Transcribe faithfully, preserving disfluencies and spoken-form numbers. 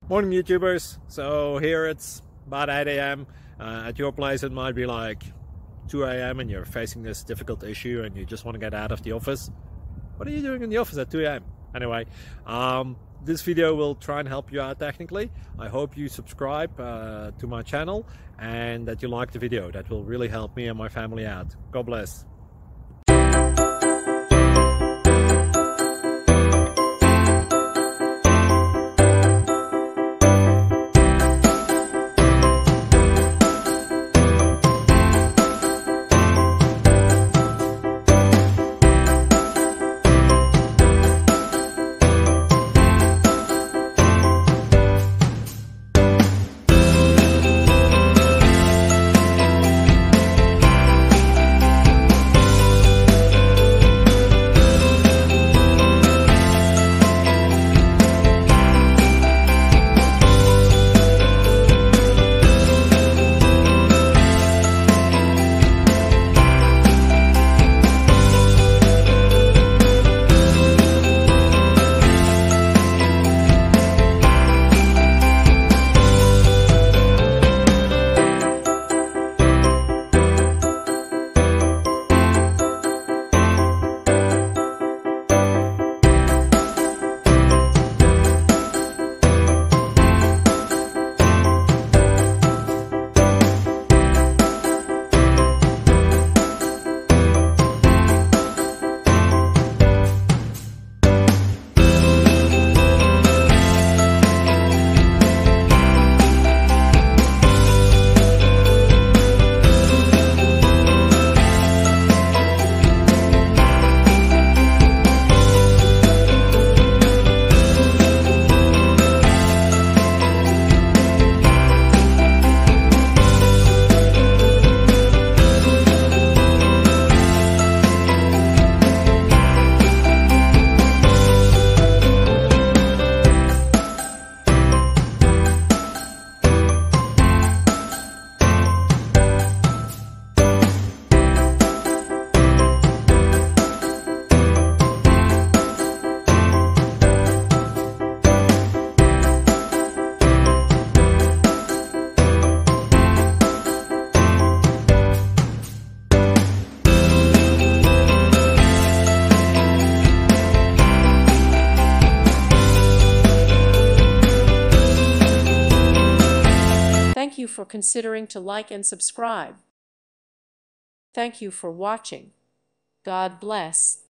Morning YouTubers. So here it's about eight A M Uh, at your place it might be like two A M and you're facing this difficult issue and you just want to get out of the office. What are you doing in the office at two A M? Anyway, um, this video will try and help you out technically. I hope you subscribe uh, to my channel and that you like the video. That will really help me and my family out. God bless. Thank you for considering to like and subscribe. Thank you for watching. God bless.